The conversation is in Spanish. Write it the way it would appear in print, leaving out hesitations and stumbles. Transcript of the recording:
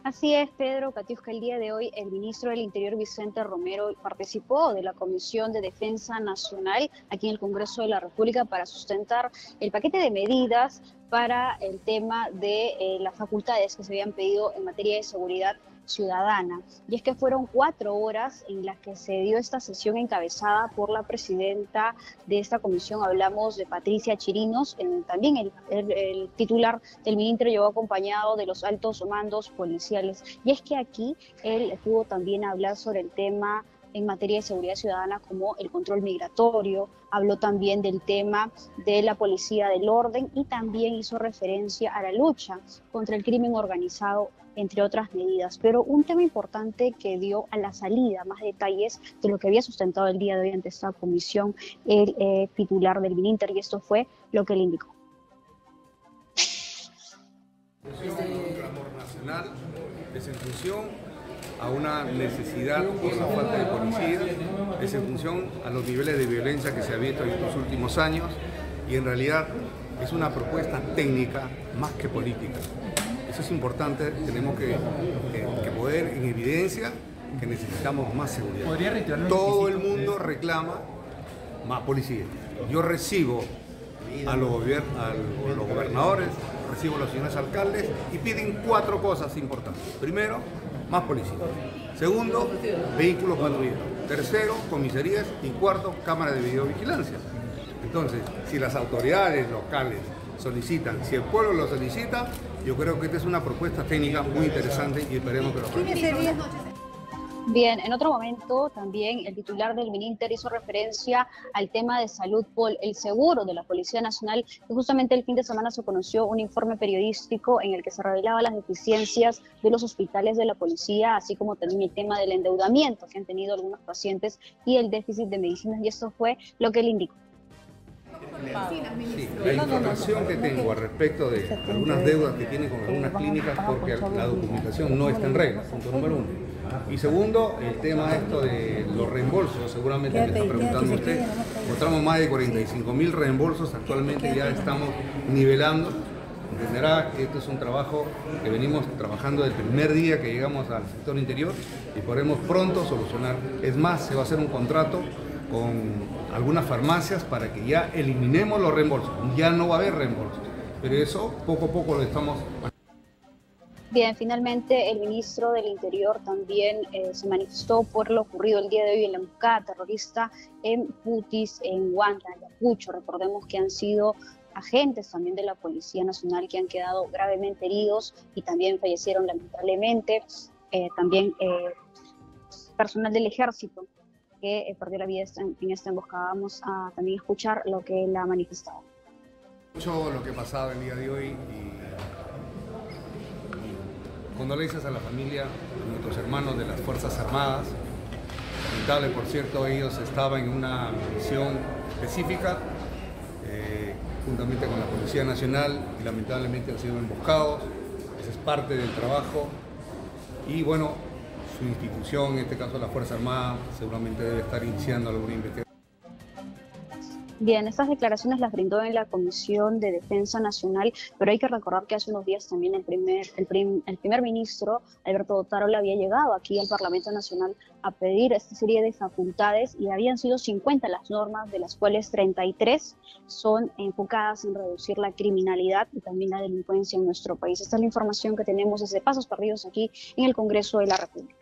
Así es, Pedro Katiuska, el día de hoy el ministro del Interior, Vicente Romero, participó de la Comisión de Defensa Nacional aquí en el Congreso de la República para sustentar el paquete de medidas para el tema de las facultades que se habían pedido en materia de seguridad ciudadana. Y es que fueron 4 horas en las que se dio esta sesión encabezada por la presidenta de esta comisión. Hablamos de Patricia Chirinos. También el titular del Mininter llegó acompañado de los altos mandos policiales. Y es que aquí él pudo también hablar sobre el tema en materia de seguridad ciudadana como el control migratorio, habló también del tema de la policía del orden y también hizo referencia a la lucha contra el crimen organizado, entre otras medidas. Pero un tema importante que dio a la salida más detalles de lo que había sustentado el día de hoy ante esta comisión el titular del Mininter, y esto fue lo que le indicó. Un clamor nacional es en función a una necesidad por la falta de policía, es en función a los niveles de violencia que se ha visto en estos últimos años y en realidad es una propuesta técnica más que política. Eso es importante, tenemos que poner en evidencia que necesitamos más seguridad. Todo el mundo reclama más policía. Yo recibo a los gobernadores, recibo a los señores alcaldes y piden 4 cosas importantes. Primero, más policía. Segundo, vehículos patrulleros. Tercero, comisarías. Y cuarto, cámaras de videovigilancia. Entonces, si las autoridades locales solicitan, si el pueblo lo solicita, yo creo que esta es una propuesta técnica muy interesante y esperemos que lo hagan. Bien, en otro momento también el titular del Mininter hizo referencia al tema de salud por el seguro de la Policía Nacional, que justamente el fin de semana se conoció un informe periodístico en el que se revelaba las deficiencias de los hospitales de la policía, así como también el tema del endeudamiento que han tenido algunos pacientes y el déficit de medicinas, y esto fue lo que él indicó. Sí, la información que tengo al respecto de algunas deudas que tienen con algunas clínicas porque la documentación no está en regla, punto número 1. Y segundo, el tema esto de los reembolsos, seguramente me está preguntando usted, encontramos más de 45.000 reembolsos, actualmente ya estamos nivelando. Entenderá que esto es un trabajo que venimos trabajando desde el primer día que llegamos al sector interior y podremos pronto solucionar. Es más, se va a hacer un contrato con algunas farmacias para que ya eliminemos los reembolsos. Ya no va a haber reembolsos, pero eso poco a poco lo estamos. Bien, finalmente el ministro del Interior también se manifestó por lo ocurrido el día de hoy en la emboscada terrorista en Putis, en Huanta, Ayacucho. Recordemos que han sido agentes también de la Policía Nacional que han quedado gravemente heridos y también fallecieron lamentablemente. También personal del ejército que perdió la vida en esta emboscada. Vamos a también escuchar lo que él ha manifestado. Mucho lo que ha pasado el día de hoy y condolencias a la familia, a nuestros hermanos de las Fuerzas Armadas. Lamentable, por cierto, ellos estaban en una misión específica juntamente con la Policía Nacional y lamentablemente han sido emboscados. Esa es parte del trabajo y bueno, su institución, en este caso la Fuerza Armada, seguramente debe estar iniciando alguna investigación. Bien, estas declaraciones las brindó en la Comisión de Defensa Nacional, pero hay que recordar que hace unos días también el primer ministro, Alberto Otárola, había llegado aquí al Parlamento Nacional a pedir esta serie de facultades y habían sido 50 las normas, de las cuales 33 son enfocadas en reducir la criminalidad y también la delincuencia en nuestro país. Esta es la información que tenemos desde Pasos Perdidos aquí en el Congreso de la República.